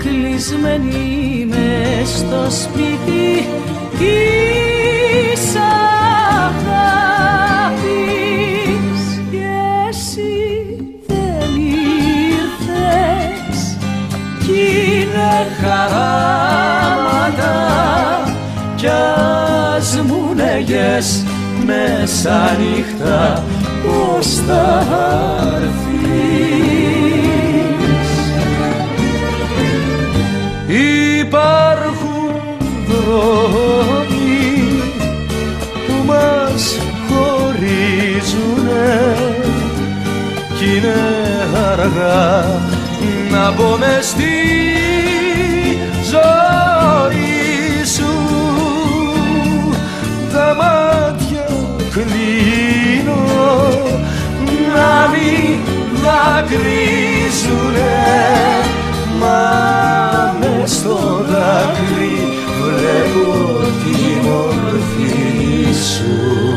κλεισμένη μες στο σπίτι της αγάπης κι εσύ δεν ήρθες κι είναι χαράματα κι ας μου λέγες μέσα νύχτα πως θα έρθεις. Υπάρχουν δρόμοι που μας χωρίζουνε κι είναι αργά να μπω μες στη ζωή σου. Τα μάτια κλείνω να μην δακρύζουνε, μα μες στο δάκρυ βλέπω τη μορφή σου.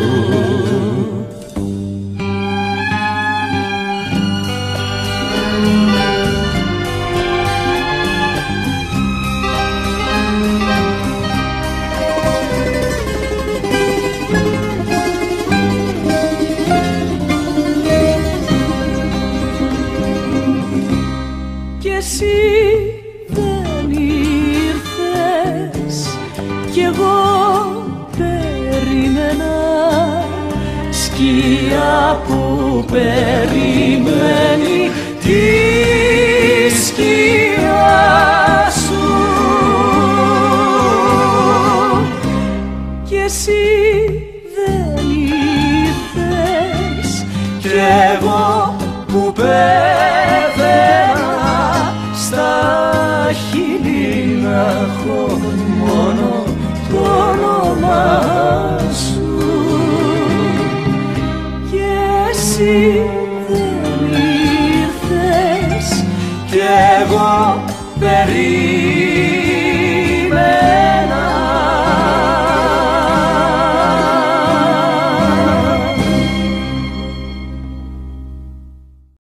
Εσύ δεν ήρθες κι εγώ περίμενα σκιά που περιμένει τη σκιά σου κι εσύ δεν ήρθες κι εγώ που να έχω μόνο το όνομα σου και εσύ δεν ήρθες κι εγώ περίμενα.